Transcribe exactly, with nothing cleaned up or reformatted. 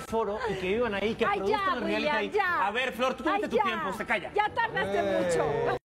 foro y que vivan ahí, que Ay, produzcan ya, el reality William, ahí. ya. A ver, Flor, tú tuviste Ay, tu ya. tiempo, se calla. Ya tardaste mucho.